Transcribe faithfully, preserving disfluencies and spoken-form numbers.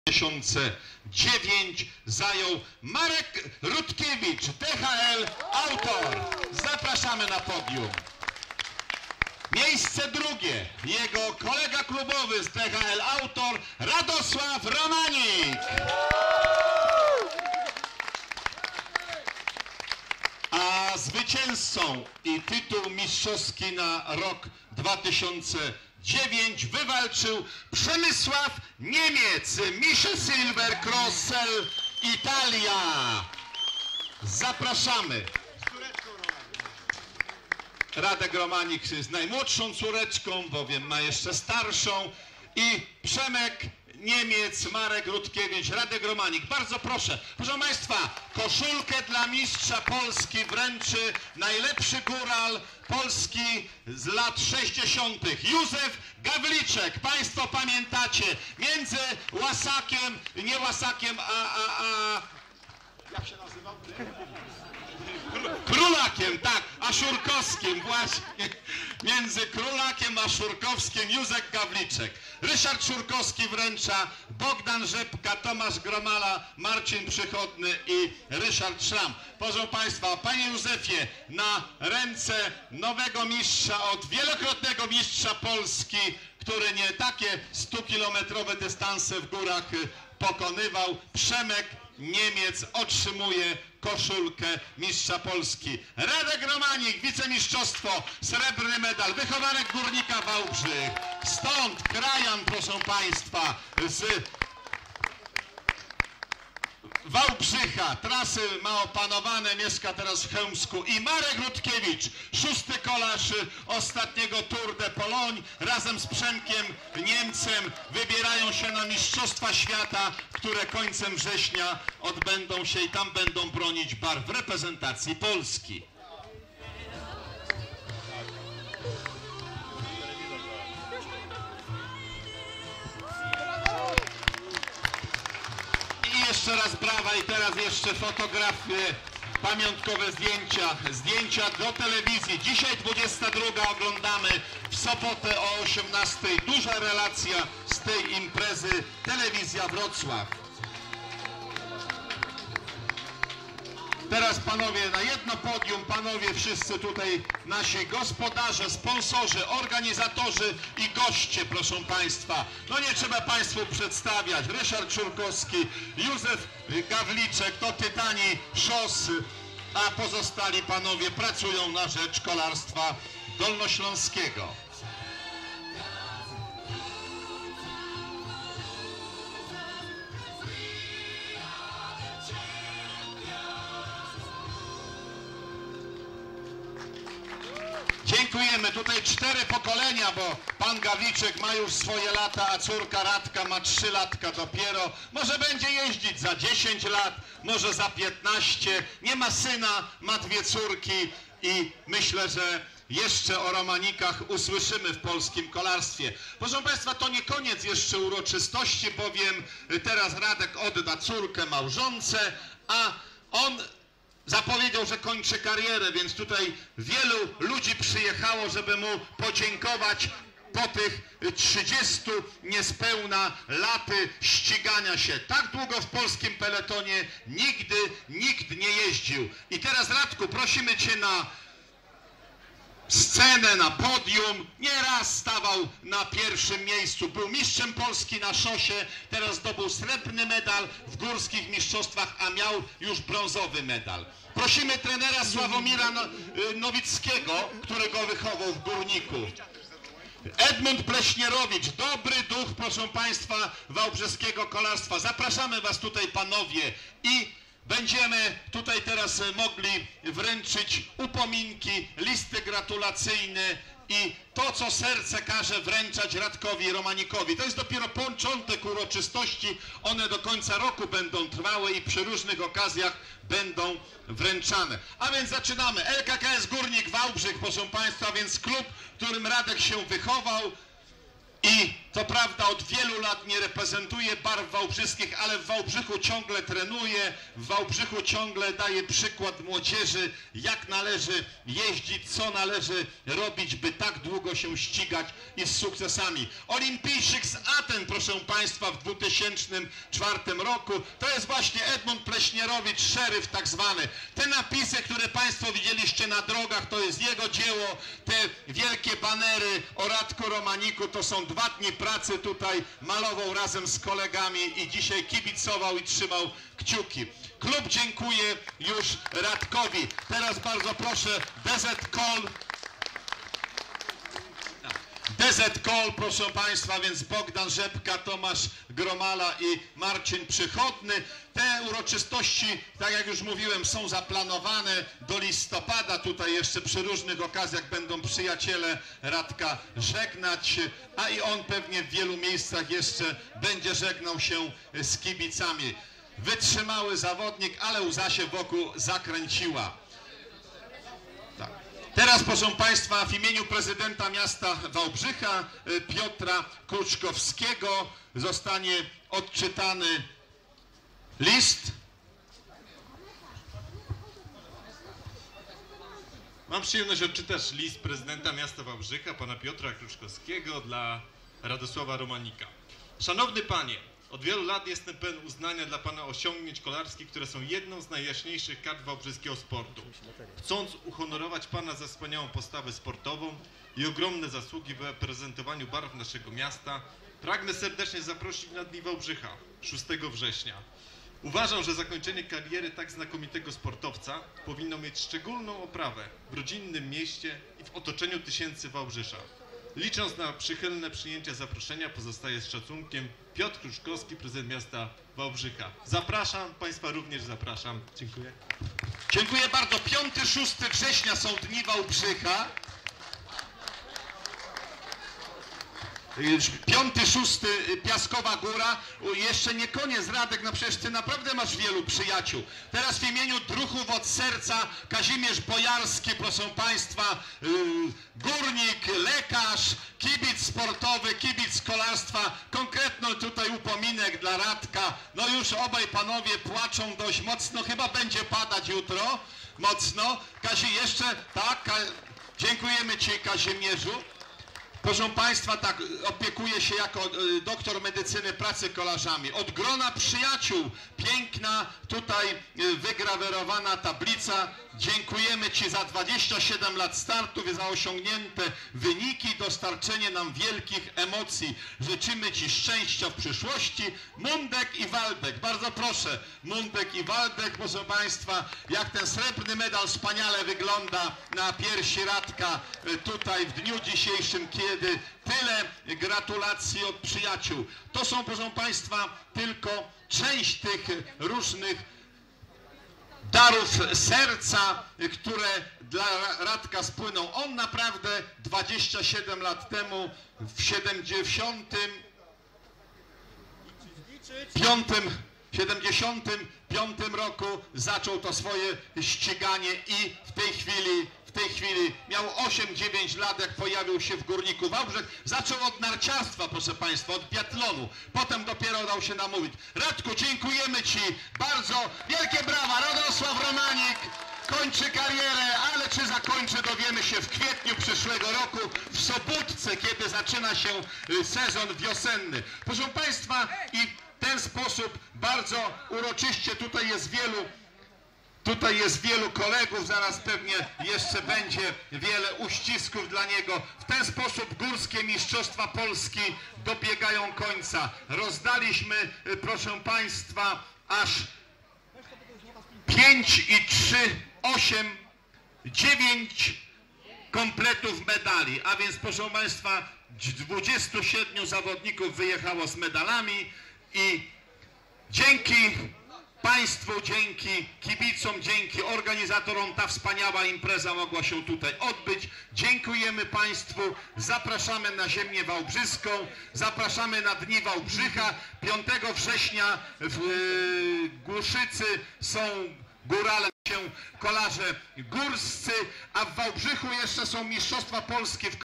dwa tysiące dziewiąty zajął Marek Rutkiewicz, D H L Autor. Zapraszamy na podium. Miejsce drugie, jego kolega klubowy z D H L Autor, Radosław Romanik. A zwycięzcą i tytuł mistrzowski na rok dwa tysiące dziewiąty wywalczył Przemysław Niemiec, Misze Silver Crossel Italia. Zapraszamy. Radek Romanik jest najmłodszą córeczką, bowiem ma jeszcze starszą, i Przemek Niemiec, Marek Rutkiewicz, Radek Romanik. Bardzo proszę, proszę Państwa, koszulkę dla mistrza Polski wręczy najlepszy góral Polski z lat sześćdziesiątych. Józef Gawliczek. Państwo pamiętacie, między Łasakiem, nie Łasakiem, a... a, a... jak się nazywał? Królakiem, tak, a Szurkowskim, właśnie. Między Królakiem a Szurkowskim Józef Gawliczek. Ryszard Szurkowski wręcza Bogdan Rzepka, Tomasz Gromala, Marcin Przychodny i Ryszard Szram. Proszę Państwa, Panie Józefie, na ręce nowego mistrza, od wielokrotnego mistrza Polski, który nie takie stukilometrowe dystanse w górach pokonywał, Przemek Niemiec otrzymuje koszulkę mistrza Polski. Radek Romanik, wicemistrzostwo, srebrny medal, wychowanek Górnika Wałbrzych. Stąd krajan, proszę Państwa, z Wałbrzycha, trasy ma opanowane, mieszka teraz w Chełmsku. I Marek Rutkiewicz, szósty kolarz ostatniego Tour de Pologne, razem z Przemkiem Niemcem wybierają się na Mistrzostwa Świata, które końcem września odbędą się i tam będą bronić barw reprezentacji Polski. Jeszcze raz brawa i teraz jeszcze fotografie, pamiątkowe zdjęcia, zdjęcia do telewizji. Dzisiaj dwudziesta druga oglądamy, w sobotę o osiemnastej duża relacja z tej imprezy, Telewizja Wrocław. Teraz panowie na jedno podium, panowie wszyscy tutaj nasi gospodarze, sponsorzy, organizatorzy i goście, proszę Państwa. No nie trzeba Państwu przedstawiać. Ryszard Szurkowski, Józef Gawliczek, to tytani szos, a pozostali panowie pracują na rzecz kolarstwa dolnośląskiego. Dziękujemy. Tutaj cztery pokolenia, bo pan Gawliczek ma już swoje lata, a córka Radka ma trzy latka dopiero. Może będzie jeździć za dziesięć lat, może za piętnaście. Nie ma syna, ma dwie córki i myślę, że jeszcze o Romanikach usłyszymy w polskim kolarstwie. Proszę Państwa, to nie koniec jeszcze uroczystości, bowiem teraz Radek odda córkę małżonce, a on zapowiedział, że kończy karierę, więc tutaj wielu ludzi przyjechało, żeby mu podziękować po tych trzydziestu niespełna laty ścigania się. Tak długo w polskim peletonie nigdy nikt nie jeździł. I teraz, Radku, prosimy Cię na scenę, na podium. Nieraz stawał na pierwszym miejscu. Był mistrzem Polski na szosie, teraz zdobył srebrny medal w górskich mistrzostwach, a miał już brązowy medal. Prosimy trenera Sławomira Nowickiego, którego wychował w Górniku. Edmund Pleśnierowicz, dobry duch, proszę Państwa, wałbrzyskiego kolarstwa. Zapraszamy Was tutaj, panowie, i będziemy tutaj teraz mogli wręczyć upominki, listy gratulacyjne i to, co serce każe wręczać Radkowi Romanikowi. To jest dopiero początek uroczystości. One do końca roku będą trwały i przy różnych okazjach będą wręczane. A więc zaczynamy. L K K S Górnik Wałbrzych, proszę Państwa, więc klub, w którym Radek się wychował. I Co prawda od wielu lat nie reprezentuje barw wałbrzyskich, ale w Wałbrzychu ciągle trenuje, w Wałbrzychu ciągle daje przykład młodzieży, jak należy jeździć, co należy robić, by tak długo się ścigać i z sukcesami. Olimpijczyk z Aten, proszę Państwa, w dwutysięcznym czwartym roku, to jest właśnie Edmund Pleśnierowicz, szeryf tak zwany. Te napisy, które Państwo widzieliście na drogach, to jest jego dzieło, te wielkie banery o Radku Romaniku, to są dwa dni pracy tutaj, malował razem z kolegami i dzisiaj kibicował i trzymał kciuki. Klub dziękuję już Radkowi. Teraz bardzo proszę D Z Call. D Z Call, proszę Państwa, więc Bogdan Rzepka, Tomasz Gromala i Marcin Przychodny. Te uroczystości, tak jak już mówiłem, są zaplanowane do listopada. Tutaj jeszcze przy różnych okazjach będą przyjaciele Radka żegnać, a i on pewnie w wielu miejscach jeszcze będzie żegnał się z kibicami. Wytrzymały zawodnik, ale łza się wokół zakręciła. Tak. Teraz, proszę Państwa, w imieniu prezydenta miasta Wałbrzycha, Piotra Kruczkowskiego, zostanie odczytany list. Mam przyjemność odczytać list prezydenta miasta Wałbrzycha, pana Piotra Kruczkowskiego, dla Radosława Romanika. Szanowny Panie, od wielu lat jestem pełen uznania dla Pana osiągnięć kolarskich, które są jedną z najjaśniejszych kart wałbrzyskiego sportu. Chcąc uhonorować Pana za wspaniałą postawę sportową i ogromne zasługi w reprezentowaniu barw naszego miasta, pragnę serdecznie zaprosić na Dni Wałbrzycha szóstego września. Uważam, że zakończenie kariery tak znakomitego sportowca powinno mieć szczególną oprawę w rodzinnym mieście i w otoczeniu tysięcy Wałbrzysza. Licząc na przychylne przyjęcie zaproszenia, pozostaje z szacunkiem Piotr Kruczkowski, prezydent miasta Wałbrzycha. Zapraszam, Państwa również zapraszam. Dziękuję. Dziękuję bardzo. piątego szóstego września są Dni Wałbrzycha. piąty szósty Piaskowa Góra. Jeszcze nie koniec, Radek, no przecież Ty naprawdę masz wielu przyjaciół. Teraz w imieniu Druhów od Serca Kazimierz Bojarski, proszę Państwa, yy, górnik, lekarz, kibic sportowy, kibic kolarstwa. Konkretny tutaj upominek dla Radka. No już obaj panowie płaczą dość mocno, chyba będzie padać jutro mocno. Kazi, jeszcze, tak, Ka dziękujemy Ci, Kazimierzu. Proszę Państwa, tak, opiekuję się jako y, doktor medycyny pracy kolarzami. Od grona przyjaciół, piękna tutaj y, wygrawerowana tablica. Dziękujemy Ci za dwadzieścia siedem lat startów i za osiągnięte wyniki, dostarczenie nam wielkich emocji. Życzymy Ci szczęścia w przyszłości. Mundek i Waldek, bardzo proszę, Mundek i Waldek, proszę Państwa, jak ten srebrny medal wspaniale wygląda na piersi Radka y, tutaj w dniu dzisiejszym, kiedy tyle gratulacji od przyjaciół. To są, proszę Państwa, tylko część tych różnych darów serca, które dla Radka spłyną. On naprawdę dwadzieścia siedem lat temu, w siedemdziesiątym piątym roku zaczął to swoje ściganie i w tej chwili W tej chwili miał osiem dziewięć lat, jak pojawił się w Górniku Wałbrzych. Zaczął od narciarstwa, proszę Państwa, od biatlonu. Potem dopiero dał się namówić. Radku, dziękujemy Ci bardzo. Wielkie brawa. Radosław Romanik kończy karierę, ale czy zakończy, dowiemy się w kwietniu przyszłego roku w Sobótce, kiedy zaczyna się sezon wiosenny. Proszę Państwa, i w ten sposób bardzo uroczyście tutaj jest wielu Tutaj jest wielu kolegów, zaraz pewnie jeszcze będzie wiele uścisków dla niego. W ten sposób górskie mistrzostwa Polski dobiegają końca. Rozdaliśmy, proszę Państwa, aż pięć i trzy, osiem, dziewięć kompletów medali. A więc, proszę Państwa, dwudziestu siedmiu zawodników wyjechało z medalami i dzięki Państwu, dzięki kibicom, dzięki organizatorom ta wspaniała impreza mogła się tutaj odbyć. Dziękujemy Państwu, zapraszamy na ziemię wałbrzyską, zapraszamy na Dni Wałbrzycha. piątego września w yy, Głuszycy są górale, się kolarze górscy, a w Wałbrzychu jeszcze są mistrzostwa Polski w